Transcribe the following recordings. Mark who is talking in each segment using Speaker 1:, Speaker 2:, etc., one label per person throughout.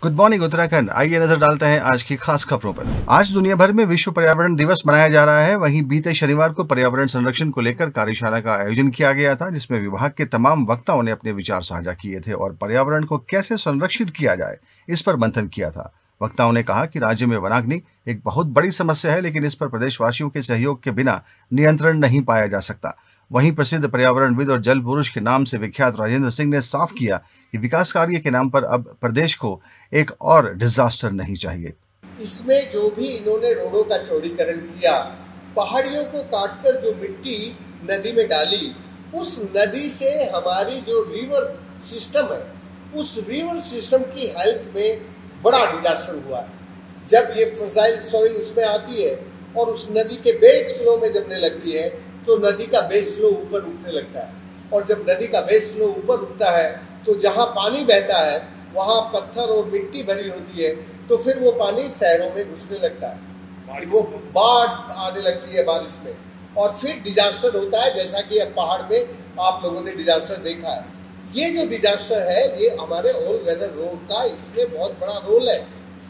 Speaker 1: Good morning Uttarakhand. आइए नजर डालते हैं आज की खास खबरों पर। आज दुनिया भर में विश्व पर्यावरण दिवस मनाया जा रहा है। वहीं बीते शनिवार को पर्यावरण संरक्षण को लेकर कार्यशाला का आयोजन किया गया था, जिसमें विभाग के तमाम वक्ताओं ने अपने विचार साझा किए थे और पर्यावरण को कैसे संरक्षित किया जाए इस पर मंथन किया था। वक्ताओं ने कहा कि राज्य में वनाग्नि एक बहुत बड़ी समस्या है, लेकिन इस पर प्रदेशवासियों के सहयोग के बिना नियंत्रण नहीं पाया जा सकता। वहीं प्रसिद्ध पर्यावरणविद और जल पुरुष के नाम से विख्यात राजेंद्र सिंह ने साफ किया कि विकास कार्य के नाम पर अब प्रदेश को एक और डिजास्टर नहीं चाहिए।
Speaker 2: इसमें जो भी इन्होंने रोडों का चौड़ीकरण किया, पहाड़ियों को काटकर जो मिट्टी नदी में डाली, उस नदी से हमारी जो रिवर सिस्टम है, उस रिवर सिस्टम की हेल्थ में बड़ा डिजास्टर हुआ है। जब ये फर्टाइल सॉइल उसमें आती है और उस नदी के बेस फ्लो में जमने लगती है तो नदी का बेस फ्लो ऊपर उठने लगता है, और जब नदी का बेस फ्लो ऊपर उठता है तो जहाँ पानी बहता है वहाँ पत्थर और मिट्टी भरी होती है, तो फिर वो पानी शहरों में घुसने लगता है, वो बाढ़ आने लगती है बारिश में, और फिर डिजास्टर होता है। जैसा कि अब पहाड़ में आप लोगों ने डिजास्टर देखा है। ये जो डिजास्टर है ये हमारे ऑल वेदर रोड का इसमें बहुत बड़ा रोल है।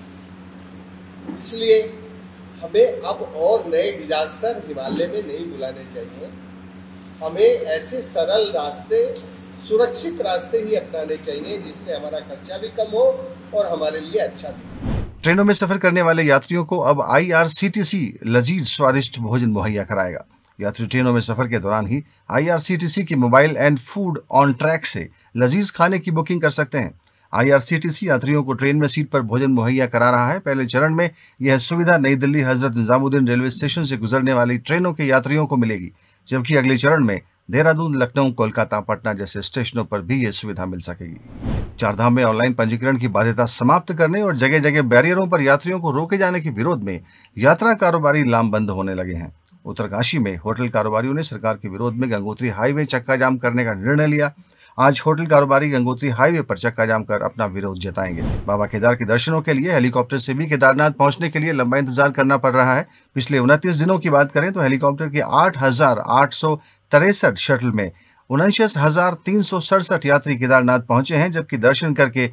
Speaker 2: इसलिए हमें अब और नए डिजास्टर हिमालय में नहीं बुलाने चाहिए। हमें ऐसे सरल रास्ते, सुरक्षित रास्ते ही अपनाने चाहिए जिसमें हमारा खर्चा भी कम हो और हमारे लिए अच्छा भी।
Speaker 1: ट्रेनों में सफर करने वाले यात्रियों को अब IRCTC लजीज स्वादिष्ट भोजन मुहैया कराएगा। यात्री ट्रेनों में सफर के दौरान ही IRCTC की mobile and food on track से लजीज खाने की बुकिंग कर सकते हैं। IRCTC यात्रियों को ट्रेन में सीट पर भोजन मुहैया करा रहा है। पहले चरण में यह सुविधा नई दिल्ली हजरत निजामुद्दीन रेलवे स्टेशन से गुजरने वाली ट्रेनों के यात्रियों को मिलेगी, जबकि अगले चरण में देहरादून, लखनऊ, कोलकाता, पटना जैसे स्टेशनों पर भी यह सुविधा मिल सकेगी। चारधाम में ऑनलाइन पंजीकरण की बाध्यता समाप्त करने और जगह जगह बैरियरों पर यात्रियों को रोके जाने के विरोध में यात्रा कारोबारी लामबंद होने लगे हैं। उत्तरकाशी में होटल कारोबारियों ने सरकार के विरोध में गंगोत्री हाईवे चक्का जाम करने का निर्णय लिया। आज होटल कारोबारी गंगोत्री हाईवे पर चक्का जाम कर अपना विरोध जताएंगे। बाबा केदार के दर्शनों के लिए हेलीकॉप्टर से भी केदारनाथ पहुंचने के लिए लंबा इंतजार करना पड़ रहा है। पिछले 29 दिनों की बात करें तो हेलीकॉप्टर के 8,863 शटल में 49,367 यात्री केदारनाथ पहुंचे हैं, जबकि दर्शन करके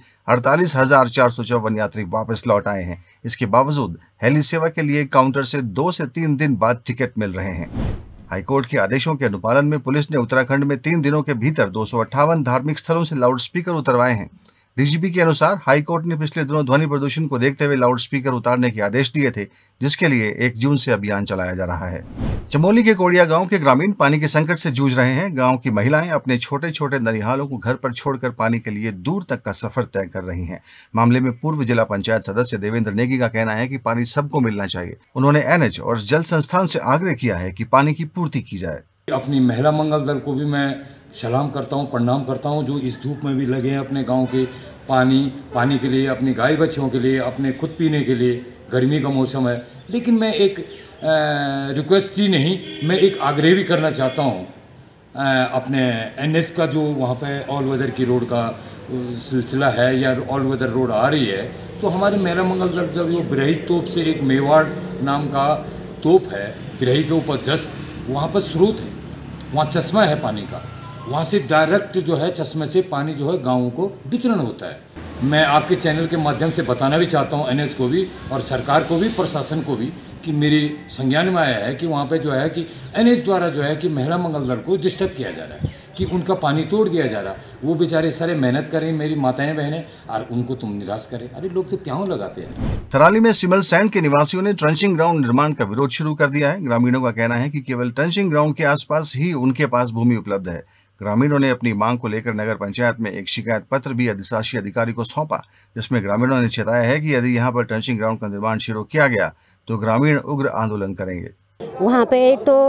Speaker 1: 48,454 यात्री वापस लौट आए हैं। इसके बावजूद हेली सेवा के लिए काउंटर से 2 से 3 दिन बाद टिकट मिल रहे हैं। हाईकोर्ट के आदेशों के अनुपालन में पुलिस ने उत्तराखंड में 3 दिनों के भीतर 258 धार्मिक स्थलों से लाउडस्पीकर उतरवाए हैं। डीजीपी के अनुसार हाईकोर्ट ने पिछले दिनों ध्वनि प्रदूषण को देखते हुए लाउडस्पीकर उतारने के आदेश दिए थे, जिसके लिए 1 जून से अभियान चलाया जा रहा है। चमोली के कोड़िया गांव के ग्रामीण पानी के संकट से जूझ रहे हैं। गांव की महिलाएं अपने छोटे छोटे ननिहालों को घर पर छोड़कर पानी के लिए दूर तक का सफर तय कर रही हैं। मामले में पूर्व जिला पंचायत सदस्य देवेंद्र नेगी का कहना है कि पानी सबको मिलना चाहिए। उन्होंने NH और जल संस्थान से आग्रह किया है कि पानी की पूर्ति की जाए।
Speaker 3: अपनी महिला मंगल दल को भी मैं सलाम करता हूँ, प्रणाम करता हूँ, जो इस धूप में भी लगे हैं अपने गांव के पानी के लिए, अपनी गाय बच्चों के लिए, अपने खुद पीने के लिए। गर्मी का मौसम है, लेकिन मैं एक रिक्वेस्ट ही नहीं, मैं एक आग्रह भी करना चाहता हूँ। अपने NH का जो वहाँ पे ऑल वेदर की रोड का सिलसिला है या ऑल वेदर रोड आ रही है, तो हमारे महिला मंगल दल जब वो बिरही तोप से एक मेवाड़ नाम का तोप है, बिरही के ऊपर जस्ट वहाँ पर स्रोत है, वहाँ चश्मा है पानी का, वहाँ से डायरेक्ट जो है चश्मे से पानी जो है गाँवों को वितरण होता है। मैं आपके चैनल के माध्यम से बताना भी चाहता हूँ NH को भी और सरकार को भी, प्रशासन को भी, कि मेरे संज्ञान में आया है कि वहाँ पे जो है कि NH द्वारा जो है कि महिला मंगल दल को डिस्टर्ब किया जा रहा है, कि उनका पानी तोड़ दिया जा रहा है। वो बेचारे सारे मेहनत करें, मेरी माताएं बहनें, और उनको तुम निराश करें। अरे लोग तो प्याऊ लगाते हैं।
Speaker 1: थराली में सिमल सैंड के निवासियों ने ट्रंचिंग ग्राउंड निर्माण का विरोध शुरू कर दिया है। ग्रामीणों का कहना है कि केवल ट्रंचिंग ग्राउंड के आसपास ही उनके पास भूमि उपलब्ध है। ग्रामीणों ने अपनी मांग को लेकर नगर पंचायत में एक शिकायत पत्र भी अधिशासी अधिकारी को सौंपा, जिसमें ग्रामीणों ने चेताया है कि यदि यहां पर ट्रंचिंग ग्राउंड का निर्माण शुरू किया गया तो ग्रामीण उग्र आंदोलन करेंगे।
Speaker 4: वहाँ पे एक तो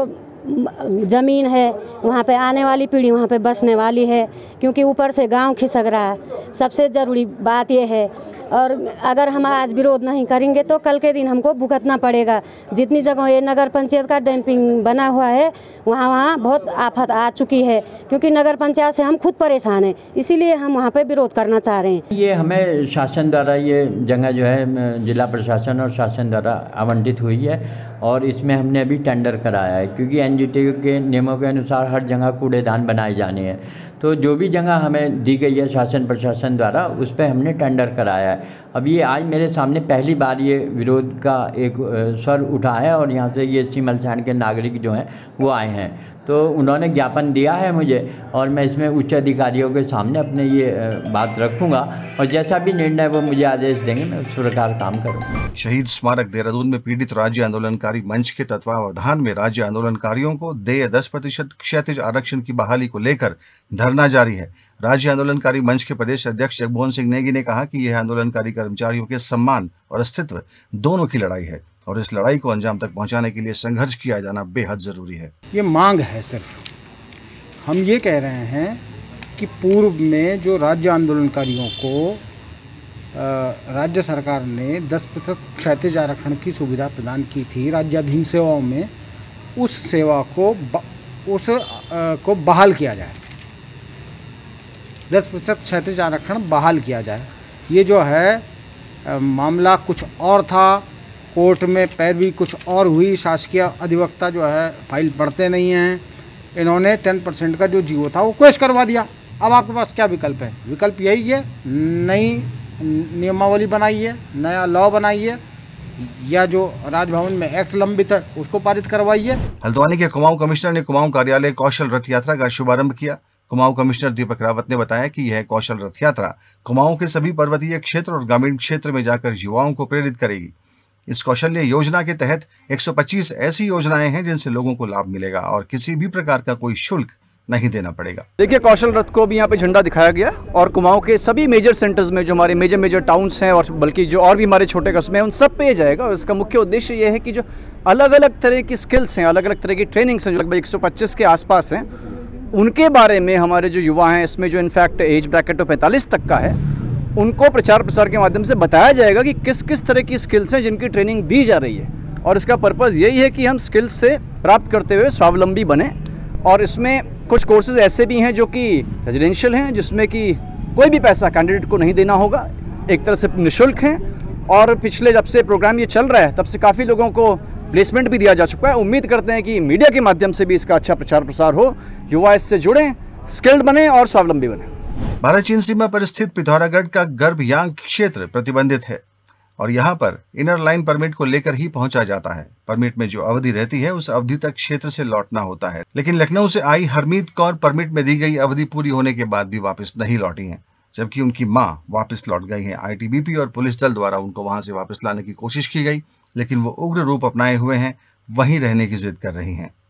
Speaker 4: ज़मीन है, वहाँ पे आने वाली पीढ़ी वहाँ पे बसने वाली है, क्योंकि ऊपर से गांव खिसक रहा है। सबसे ज़रूरी बात यह है, और अगर हम आज विरोध नहीं करेंगे तो कल के दिन हमको भुगतना पड़ेगा। जितनी जगह ये नगर पंचायत का डंपिंग बना हुआ है, वहाँ बहुत आफत आ चुकी है, क्योंकि नगर पंचायत से हम खुद परेशान हैं, इसीलिए हम वहाँ पे विरोध करना चाह रहे हैं।
Speaker 5: ये हमें शासन द्वारा ये जगह जो है जिला प्रशासन और शासन द्वारा आवंटित हुई है, और इसमें हमने अभी टेंडर कराया है, क्योंकि NGT के नियमों के अनुसार हर जगह कूड़ेदान बनाए जाने हैं। तो जो भी जगह हमें दी गई है शासन प्रशासन द्वारा, उस पर हमने टेंडर कराया है। अब ये आज मेरे सामने पहली बार ये विरोध का एक स्वर उठा है और यहाँ से ये सिमलसैंड के नागरिक जो हैं वो आए हैं, तो उन्होंने ज्ञापन दिया है मुझे और मैं इसमें उच्च अधिकारियों के सामने अपने ये बात रखूँगा और जैसा भी निर्णय वो मुझे आदेश देंगे मैं उस प्रकार काम करूँगा।
Speaker 1: शहीद स्मारक देहरादून में पीड़ित राज्य आंदोलनकारी मंच के तत्वावधान में राज्य आंदोलनकारियों को देय 10% क्षैतिज आरक्षण की बहाली को लेकर धरना जारी है। राज्य आंदोलनकारी मंच के प्रदेश अध्यक्ष जगमोहन सिंह नेगी ने कहा कि यह आंदोलनकारी कर्मचारियों के सम्मान और अस्तित्व दोनों की लड़ाई है और इस लड़ाई को अंजाम तक पहुंचाने के लिए संघर्ष किया जाना बेहद जरूरी है।
Speaker 6: ये मांग है, सिर्फ हम ये कह रहे हैं कि पूर्व में जो राज्य आंदोलनकारियों को राज्य सरकार ने 10% क्षैतिज आरक्षण की सुविधा प्रदान की थी राज्याधीन सेवाओं में, उस सेवा को बहाल किया जाए, 10% क्षैतिज आरक्षण बहाल किया जाए। ये जो है मामला कुछ और था, कोर्ट में पैरवी कुछ और हुई, शासकीय अधिवक्ता जो है फाइल पढ़ते नहीं हैं, इन्होंने 10% का जो जीवो था वो क्वेश करवा दिया। अब आपके पास क्या विकल्प है? विकल्प यही है, नई नियमावली बनाइए, नया लॉ बनाइए, या जो राजभवन में एक्ट लंबित है उसको पारित करवाइए।
Speaker 1: हल्द्वानी के कुमाऊं कमिश्नर ने कुमाऊं कार्यालय कौशल रथ यात्रा का शुभारंभ किया। कुमाऊं कमिश्नर दीपक रावत ने बताया कि यह कौशल रथ यात्रा कुमाऊं के सभी पर्वतीय क्षेत्र और ग्रामीण क्षेत्र में जाकर युवाओं को प्रेरित करेगी। इस कौशल्य योजना के तहत 125 ऐसी योजनाएं हैं जिनसे लोगों को लाभ मिलेगा और किसी भी प्रकार का कोई शुल्क नहीं देना पड़ेगा।
Speaker 7: देखिए, कौशल रथ को भी यहाँ पे झंडा दिखाया गया और कुमाऊं के सभी मेजर सेंटर्स में जो हमारे मेजर टाउन्स हैं और बल्कि जो और भी हमारे छोटे कस्बे हैं उन सब पे जाएगा। और इसका मुख्य उद्देश्य ये है कि जो अलग अलग तरह की स्किल्स हैं, अलग अलग तरह की ट्रेनिंग्स हैं जो लगभग 125 के आसपास हैं, उनके बारे में हमारे जो युवा हैं, इसमें जो इनफैक्ट एज ब्रैकेट तो 45 तक का है, उनको प्रचार प्रसार के माध्यम से बताया जाएगा कि किस किस तरह की स्किल्स हैं जिनकी ट्रेनिंग दी जा रही है। और इसका पर्पज़ यही है कि हम स्किल्स से प्राप्त करते हुए स्वावलंबी बने। और इसमें कुछ कोर्सेज ऐसे भी हैं जो कि रेजिडेंशियल हैं, जिसमें कि कोई भी पैसा कैंडिडेट को नहीं देना होगा, एक तरह से निःशुल्क हैं। और पिछले जब से प्रोग्राम ये चल रहा है तब से काफ़ी लोगों को प्लेसमेंट भी दिया जा चुका है। उम्मीद करते हैं कि मीडिया के माध्यम से भी इसका अच्छा प्रचार प्रसार हो, युवा इससे जुड़ें, स्किल्ड बने और स्वावलंबी बने।
Speaker 1: भारत चीन सीमा पर स्थित पिथौरागढ़ का गर्भयांग क्षेत्र प्रतिबंधित है और यहाँ पर इनर लाइन परमिट को लेकर ही पहुंचा जाता है। परमिट में जो अवधि रहती है उस अवधि तक क्षेत्र से लौटना होता है। लेकिन लखनऊ से आई हरमीत कौर परमिट में दी गई अवधि पूरी होने के बाद भी वापस नहीं लौटी हैं, जबकि उनकी मां वापस लौट गई हैं। आईटीबीपी और पुलिस दल द्वारा उनको वहां से वापस लाने की कोशिश की गई, लेकिन वो उग्र रूप अपनाए हुए हैं, वहीं रहने की जिद कर रही हैं।